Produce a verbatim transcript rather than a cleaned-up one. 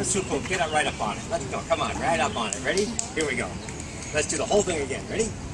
Supo, get up right up on it. Let's go. Come on, right up on it. Ready? Here we go. Let's do the whole thing again. Ready?